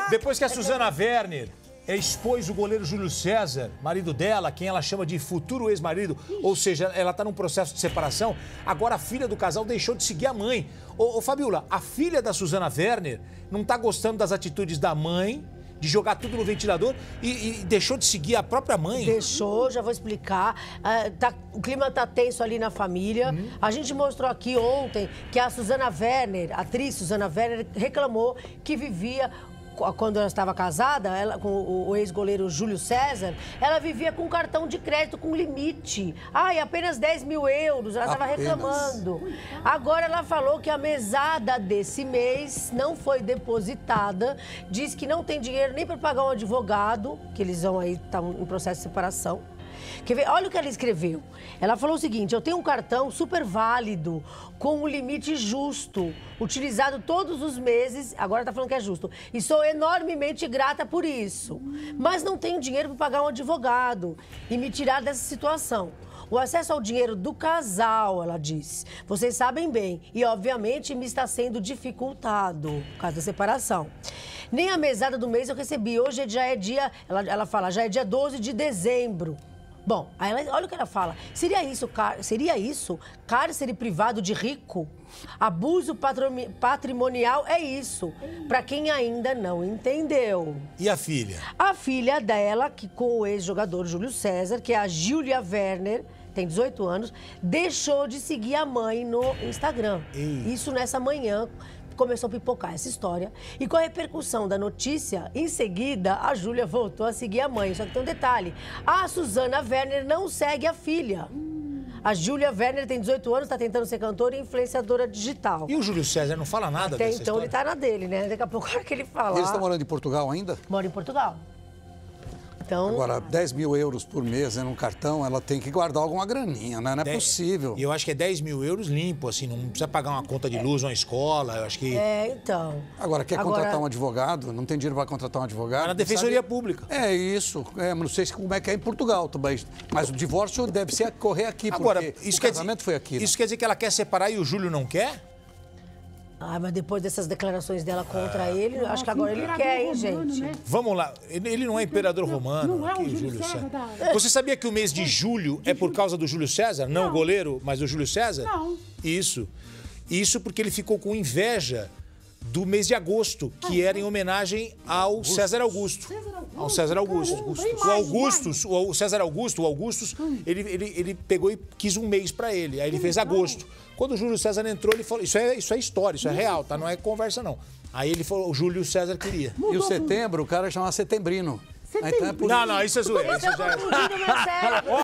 Depois que a Suzana Werner expôs o goleiro Júlio César, marido dela, quem ela chama de futuro ex-marido, ou seja, ela está num processo de separação, agora a filha do casal deixou de seguir a mãe. Ô Fabiola, a filha da Suzana Werner não está gostando das atitudes da mãe, de jogar tudo no ventilador e deixou de seguir a própria mãe. Deixou, já vou explicar. O clima tá tenso ali na família. A gente mostrou aqui ontem que a Suzana Werner, a atriz Suzana Werner, reclamou que vivia... Quando ela estava casada, com o ex-goleiro Júlio César, ela vivia com cartão de crédito com limite. Ai, apenas 10 mil euros, ela estava reclamando. Agora ela falou que a mesada desse mês não foi depositada, diz que não tem dinheiro nem para pagar um advogado, que eles vão aí, tá em processo de separação. Quer ver? Olha o que ela escreveu. Ela falou o seguinte: eu tenho um cartão super válido, com um limite justo, utilizado todos os meses, agora tá falando que é justo, e sou enormemente grata por isso. Mas não tenho dinheiro para pagar um advogado e me tirar dessa situação. O acesso ao dinheiro do casal, ela disse, vocês sabem bem, e obviamente me está sendo dificultado por causa da separação. Nem a mesada do mês eu recebi. Hoje já é dia, ela fala, já é dia 12 de dezembro. Bom, aí olha o que ela fala. Seria isso cárcere privado de rico? Abuso patrimonial é isso, para quem ainda não entendeu. E a filha? A filha dela, que com o ex-jogador Júlio César, que é a Júlia Werner, tem 18 anos, deixou de seguir a mãe no Instagram. Ei. Isso nessa manhã. Começou a pipocar essa história. E com a repercussão da notícia, em seguida, a Júlia voltou a seguir a mãe. Só que tem um detalhe. A Suzana Werner não segue a filha. A Júlia Werner tem 18 anos, está tentando ser cantora e influenciadora digital. E o Júlio César não fala nada Até dessa então história? ele tá na dele, né? Daqui a pouco que ele fala. Eles estão morando em Portugal ainda? Mora em Portugal. Então... Agora, 10 mil euros por mês num cartão, ela tem que guardar alguma graninha, né? Não é possível. E eu acho que é 10 mil euros limpo, assim, não precisa pagar uma conta de luz, uma escola, eu acho que... Então... Agora, quer contratar um advogado? Não tem dinheiro para contratar um advogado? Na Defensoria Pública. É isso. Não sei como é que é em Portugal também. Mas o divórcio deve ser correr aqui, agora, porque o casamento foi aqui. Né? Isso quer dizer que ela quer separar e o Júlio não quer? Mas depois dessas declarações dela contra ele, acho que agora ele quer, hein, gente? Né? Vamos lá. Ele não é imperador romano. Não é o Júlio César. Você sabia que o mês de julho é por causa do Júlio César? Não o goleiro, mas o Júlio César? Não. Isso. Isso porque ele ficou com inveja do mês de agosto, que era em homenagem ao César Augusto. Ao César Augusto. O César Augusto, ele pegou e quis um mês pra ele. Aí ele fez agosto. Quando o Júlio César entrou, ele falou, isso é história, isso é real, tá? Não é conversa, não. Aí ele falou, o Júlio César queria. E o setembro, o cara chamava Setembrino. Setembrino. Não, isso é zoeira. Isso já é...